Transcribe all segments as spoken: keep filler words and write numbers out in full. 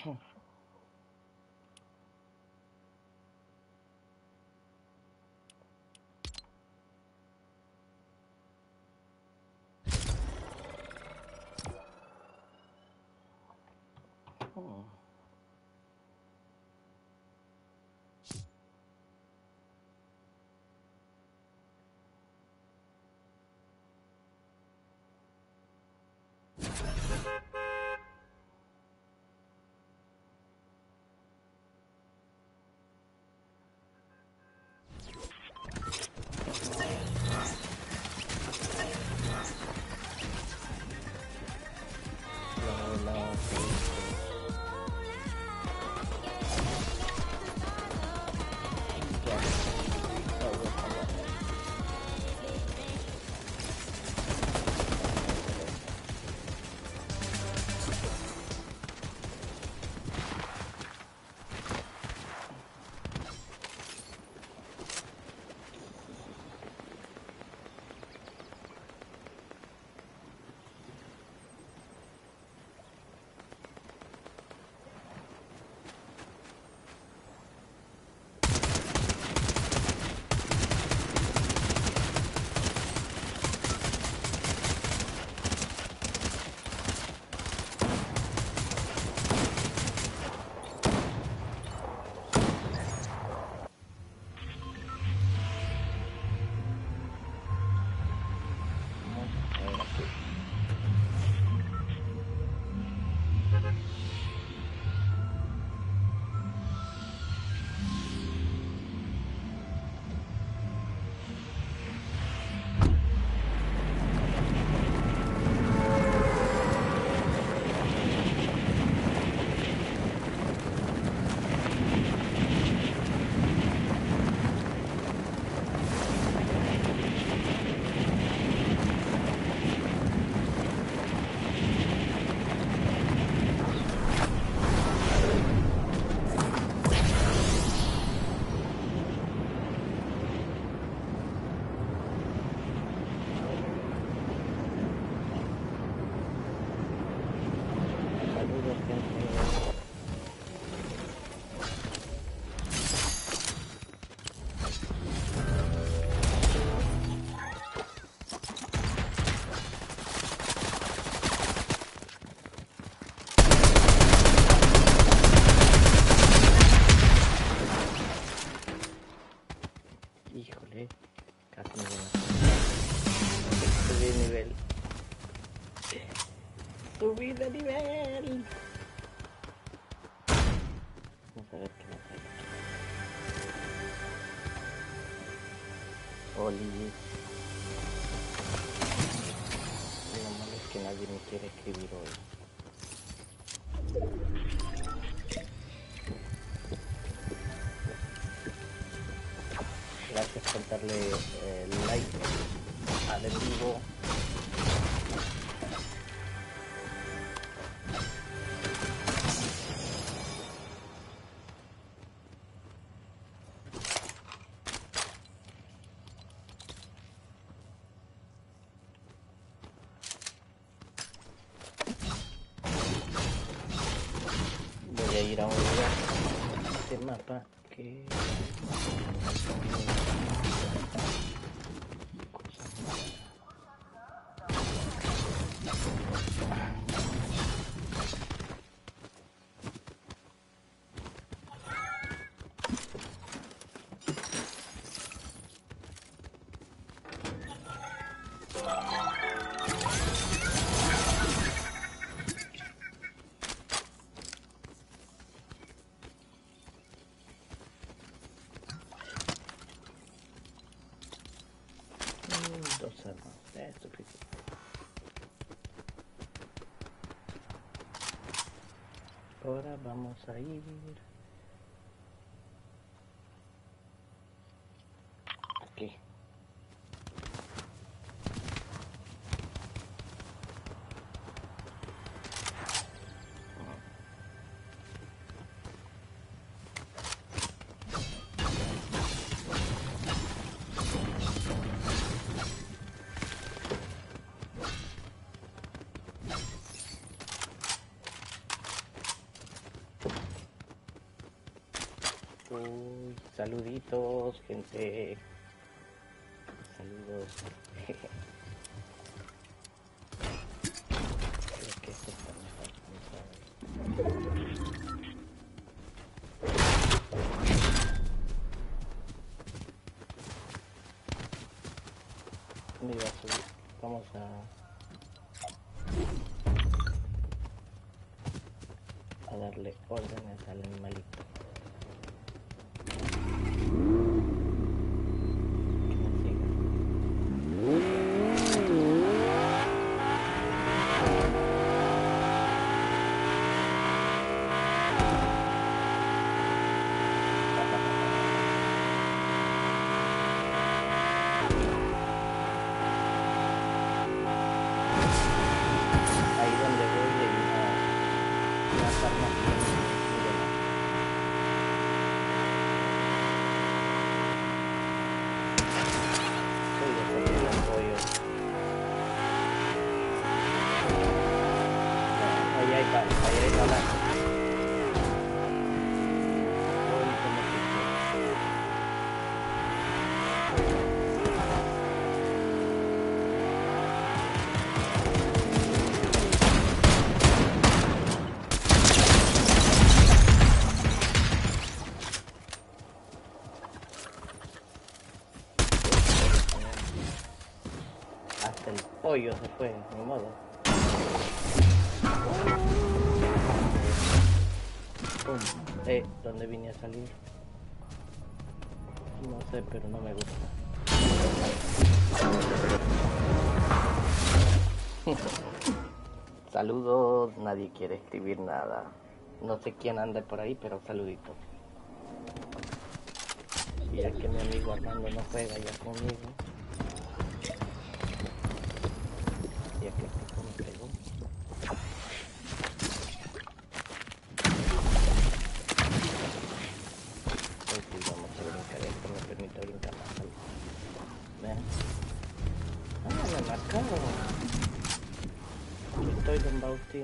Oh. Híjole, casi me van a subir de nivel. Subí de nivel. Vamos a ver qué nos sale. Oli. Lo malo es que nadie me quiere escribir hoy. Gracias por darle eh, like al en vivo. Voy a ir a un lugar de mapa que... Dos armas, es suficiente. Ahora vamos a ir aquí. Uy, saluditos, gente. Saludos. Creo que esto está mejor. Me iba a subir. Vamos a... a darle órdenes al animalito. Pollo se fue, ni modo. Pum. Eh, ¿dónde vine a salir? No sé, pero no me gusta. Saludos, nadie quiere escribir nada. No sé quién anda por ahí, pero saludito. Y ya que mi amigo Armando no juega ya conmigo. Ya que pico me pegó. Pues sí, vamos a brincar esto, me permite brincar más alto. Vean. Ah, me marcaron. Aquí estoy, don Bauti.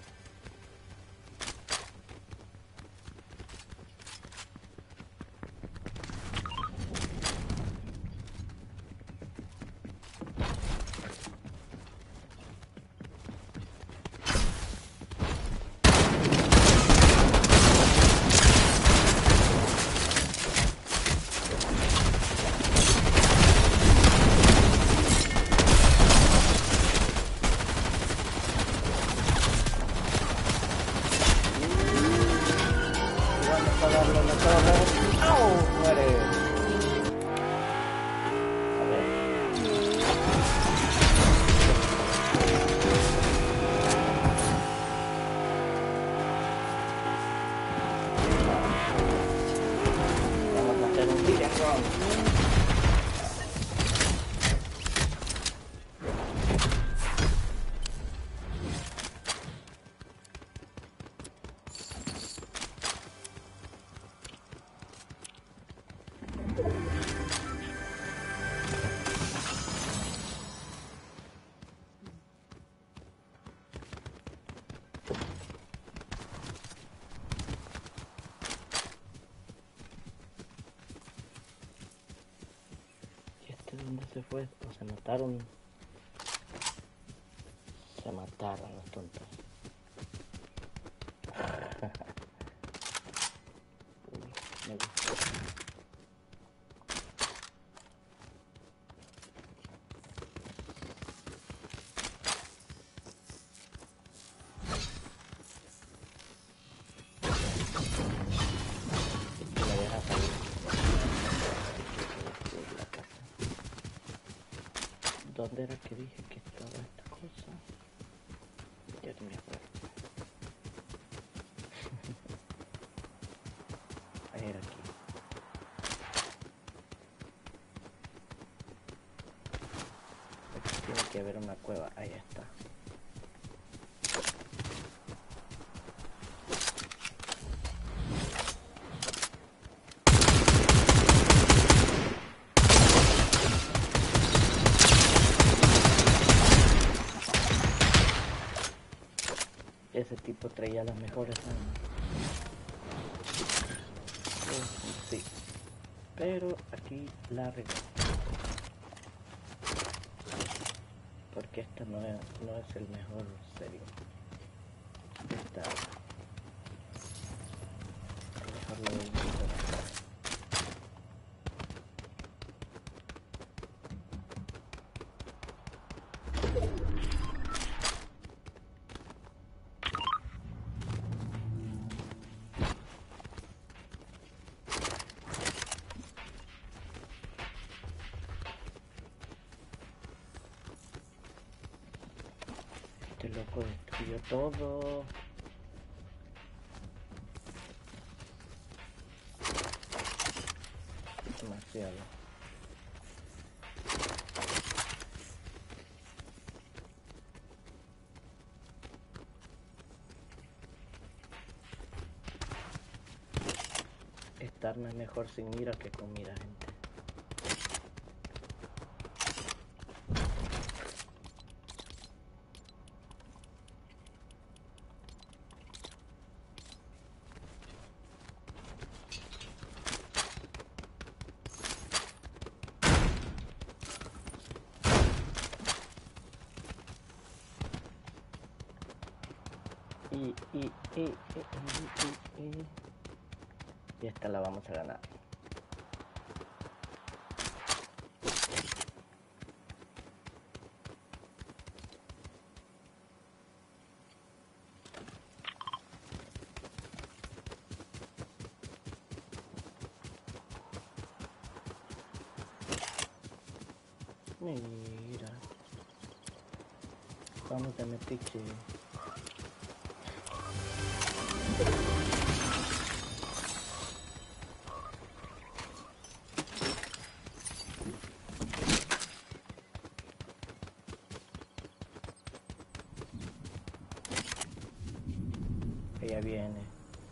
¿Dónde se fue? ¿O se mataron? Se mataron los tontos. Uy, me gustó. Esto me deja salir. ¿Dónde era que dije que estaba esta cosa? Ya no me acuerdo. Ahí era aquí. Aquí tiene que haber una cueva. Ahí está. Ese tipo traía las mejores armas. Sí, pero aquí la regué. Porque esta no es, no es el mejor serio. Esta dejarlo de un Este loco destruyó todo. Demasiado. Esta arma es mejor sin mira que con mira, gente. Y, y, y, y, y, y, y. Y esta la vamos a ganar. Mira. Vamos a metiche. Ella viene.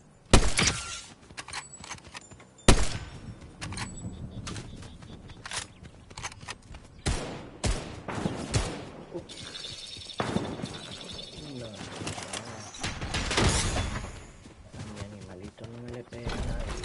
No, no. A mi animalito no me le pega a nadie.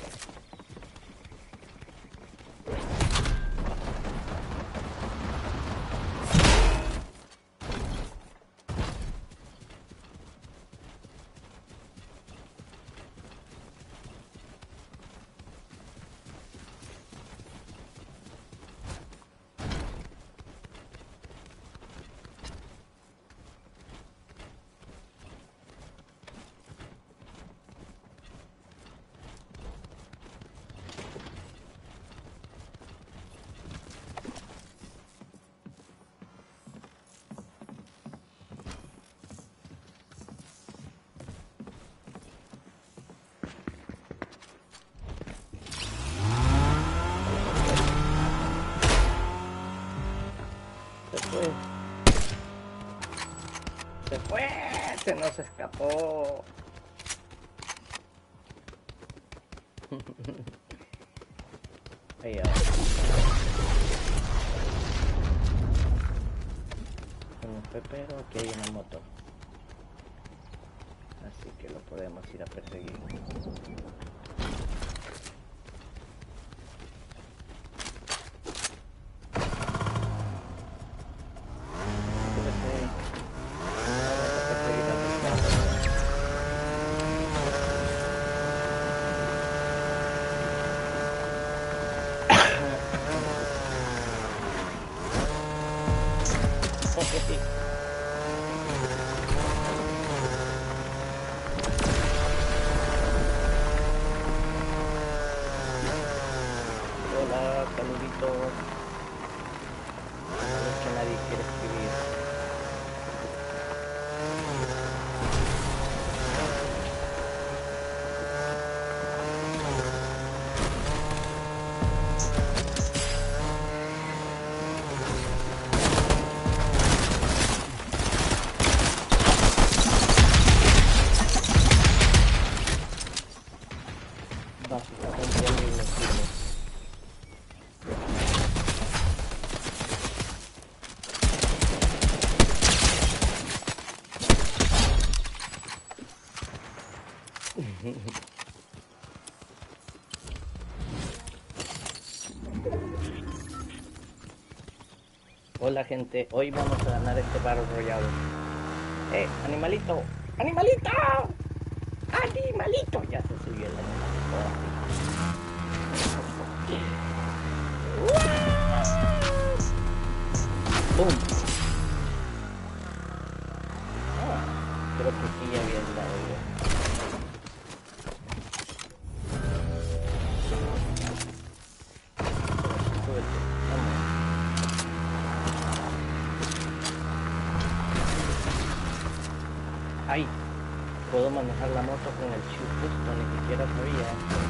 Se fue. Se fue. Se nos escapó. Ahí ahora. Se nos fue, pero aquí hay una moto. Así que lo podemos ir a perseguir. Hola, saluditos. No es que nadie quiere escribir. Básicamente a mí me sirve. Hola gente, hoy vamos a ganar este Battle Royale. ¡Eh, animalito! ¡Animalito! ¡Animalito! Ya se subió el animalito. ¡Bum! Ah, creo que sí ya había dado yo. ¡Ay! Puedo manejar la moto con el chip justo, ni siquiera sabía.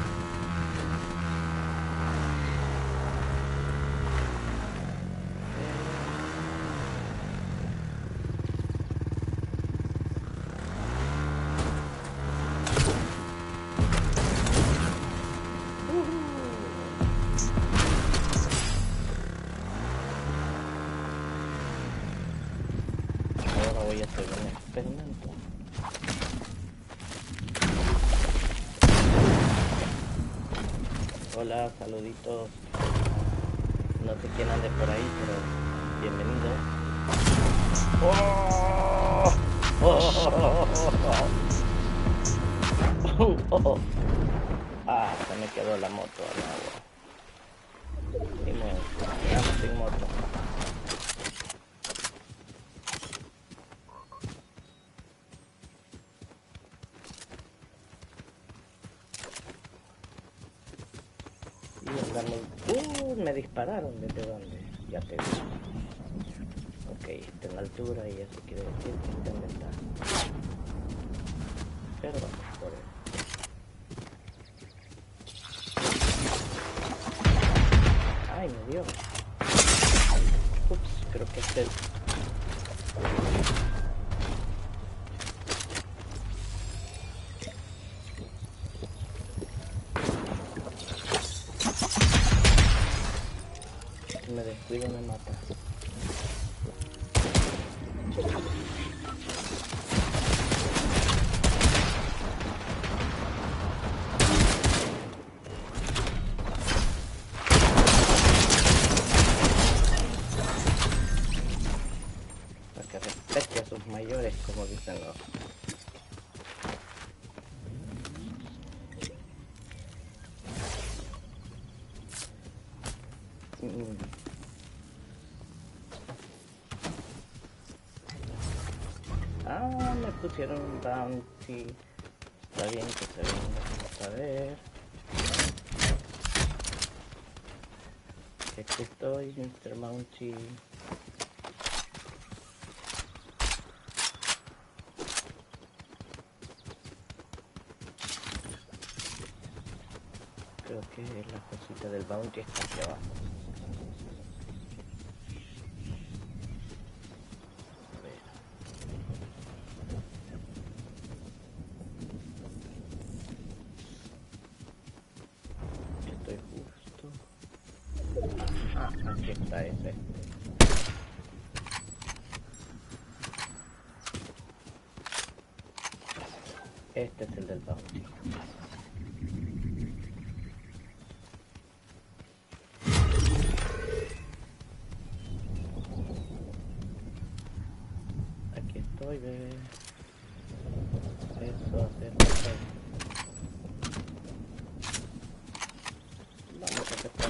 Ahora voy a hacer un experimento. Hola, saluditos. No sé quién ande por ahí, pero bienvenido. ¡Oh! ¡Oh! ¡Oh! ¡Oh! Ah, se me quedó la moto al agua. Ni modo, quedamos sin moto. Uh, me dispararon. ¿Desde dónde? Ya te vi. Ok, está en la altura y eso quiere decir que está en ventaja. Pero vamos por él. Ay, me dio. Ups, creo que este... Si me descuido me mata. Para que respete a sus mayores, como dicen los... Mm. Ah, me pusieron un bounty. Está bien que se venga. Vamos a ver. Aquí estoy, mister Bounty. Creo que la cosita del bounty está aquí abajo. Estoy justo. Ah, aquí está ese. Este es el del bounty. Aquí estoy, bebé. Eso, hacer eso. Vamos a hacer todo.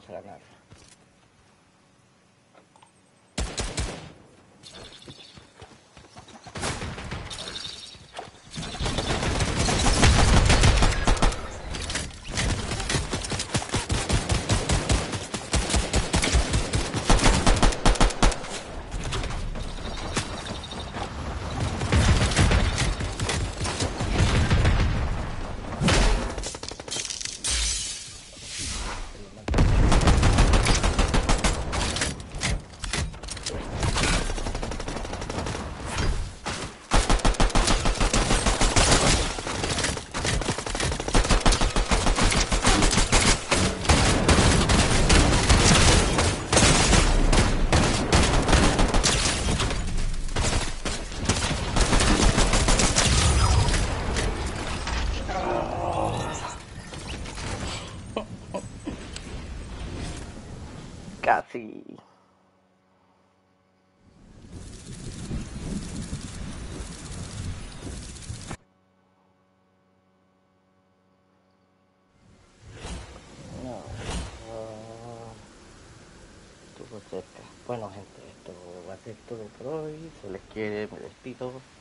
a ganar. Casi. No. Uh, estuvo cerca. Bueno, gente, esto va a ser todo por hoy. Se les quiere, me despido.